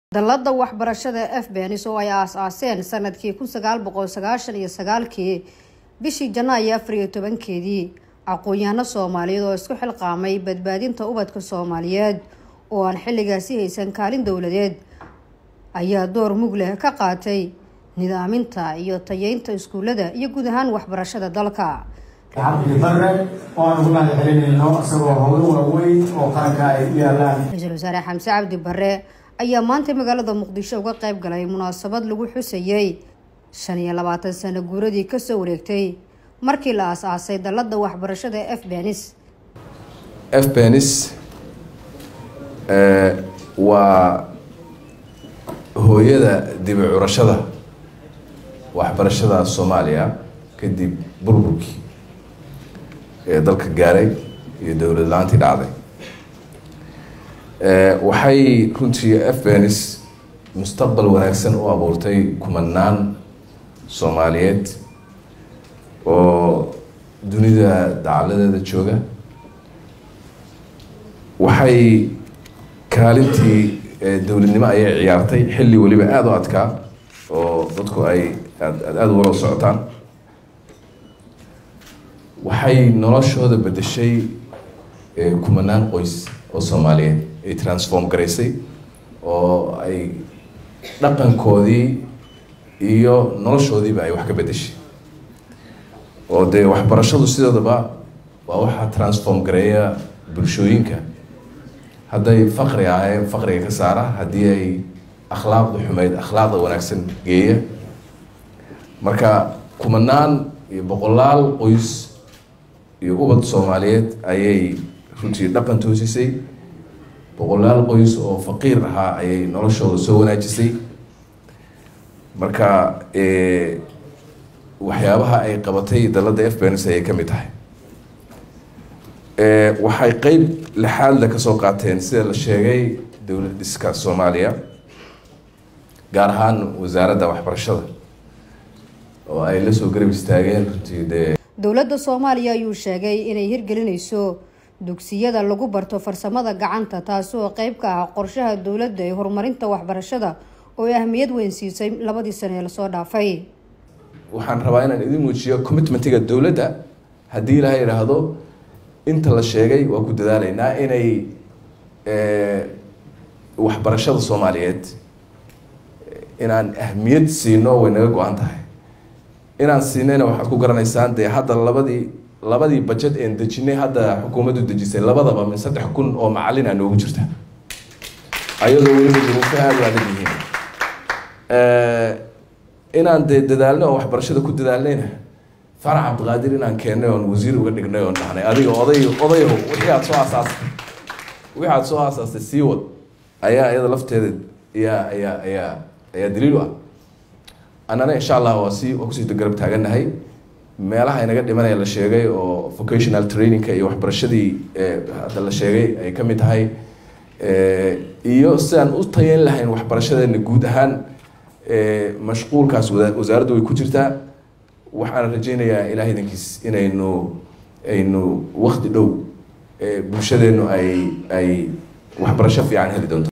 dalada waxbarashada FBNS oo ay aasaaseen sanadkii 1999 bishii Janaayo 14keedii aqoonyahano Soomaaliyeed oo isku xilqaamay badbaadinta ubadka Soomaaliyeed oo aan xilligaasi haysan kaalin dawladeed ayaa door mug leh ka qaatay nidaaminta iyo tayeynta iskuulada iyo guud ahaan waxbarashada dalka. Ra'iisul Wasaare Xamse Cabdi Barre ayaa maanta magaalada Muqdisho uga qayb galay munaasabad lagu xusayay 25 sano guuradii ka soo wareegtay markii la aasaasay dalada waxbarashada FBNS waa hooyada dib u curashada waxbarashada Soomaaliya kadib burburkii ee dalka gaaray iyo dawlad la'aantii dhacday. waxay runtii FBNS mustaqbal wanaagsan u abuurtay kumanaan Soomaaliyeed oo dunida dacaladeeda jooga. waxay kaalintii dawladnimo ayay ciyaartay xilli waliba aad u adkaa oo dadku ay aad wada socotaan. waxay noloshooda bedeshay kumanaan qoys oo Soomaaliyeed ay transform gareysay oo ay dhaqankoodii iyo noloshoodiiba ay wax ka bedeshay. oo de waxbarashadu sidoodaba waa waxa transform gareeya bulshooyinka. hadday faqri ahayn faqriga ka saara, haddii ay akhlaaqda xumeyd akhlaaqda wanaagsan geeya. marka kumanaan iyo boqolaal qoys iyo ubad Soomaaliyeed ayay runtii dhaqan toosisay. boqolaal qoys oo faqiir ahaa ayay noloshooda soo wanaajisay. marka waxyaabaha ay qabatay dalada FBNS ay ka mid tahay. waxay qayb lixaad la ka soo qaateen sida la sheegay dawlad dhiska Soomaaliya, gaar ahaan wasaaradda waxbarashada oo ay la soo garab istaageen runtii dawladda Soomaaliya ayuu sheegay inay hirgelinayso dugsiyada lagu barto farsamada gacanta, taas oo qayb ka ah qorshaha dawladda ee horumarinta waxbarashada oo ahmiyad weyn siisay 2 sano ee la soo dhaafay. waxaan rabaa inaan idin muujiyo commitmentiga dawladda. haddii Ilaahay yiraahdo inta la sheegay waa ku dadaalaynaa inay waxbarashada Soomaaliyeed inaan ahmiyad siino way naga go'an tahay. inaan siinayna waxaad ku garanaysaan de hadda labadii budget ee dejinay hadda xukuumaddu dejisay labadaba min 3,000 oo macallin ah noogu jirta ayadoo weliba duruufaha aad u adag yihiin. inaan de dadaalno oo waxbarashada ku dadaalnayna Farac Cabdiqaadir inaan keennay oo wasiir uga dhignay oo dhahnay adiga odayo wixii aad soo aasaastay sii wad ayaa iyada lafteeda ayaa daliil u ah. annana insha Allah waa kusii garab taaganahay. meelaha inaga dhimanaya la sheegay oo vocational trainingka iyo waxbarashadii hadda la sheegay ay ka mid tahay iyo sidaan u tayeyn lahayn waxbarashadeena guud ahaan mashquulkaas wasaaraddu way ku jirtaa. waxaan rajaynayaa Ilaahay idinkiis inaynu waqti dhow bulshadeenu ay waxbarasho fiican heli doonto.